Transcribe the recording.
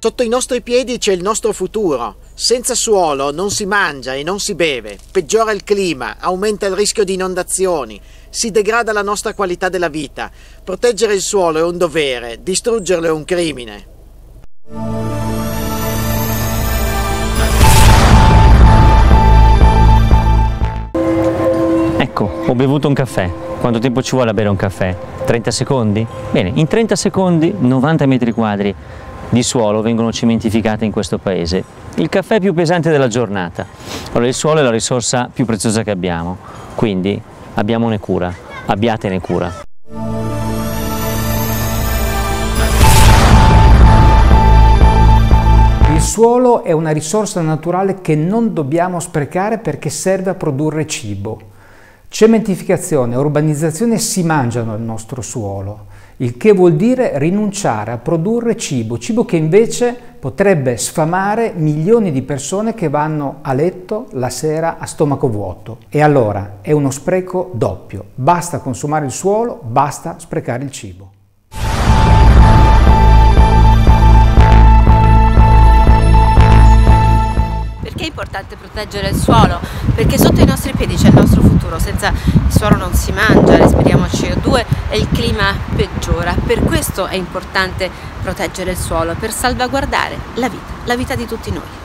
Sotto i nostri piedi c'è il nostro futuro. Senza suolo non si mangia e non si beve, peggiora il clima, aumenta il rischio di inondazioni, si degrada la nostra qualità della vita. Proteggere il suolo è un dovere, distruggerlo è un crimine. Ecco, ho bevuto un caffè. Quanto tempo ci vuole a bere un caffè? 30 secondi? Bene, in 30 secondi 90 metri quadri di suolo vengono cementificati in questo paese. Il caffè più pesante della giornata. Allora, il suolo è la risorsa più preziosa che abbiamo, quindi abbiamone cura, abbiatene cura. Il suolo è una risorsa naturale che non dobbiamo sprecare perché serve a produrre cibo. Cementificazione e urbanizzazione si mangiano il nostro suolo, il che vuol dire rinunciare a produrre cibo che invece potrebbe sfamare milioni di persone che vanno a letto la sera a stomaco vuoto. E allora è uno spreco doppio. Basta consumare il suolo, basta sprecare il cibo. Perché è importante proteggere il suolo? Perché sotto i nostri piedi c'è il nostro futuro, senza il suolo non si mangia, respiriamo CO2 e il clima peggiora. Per questo è importante proteggere il suolo, per salvaguardare la vita di tutti noi.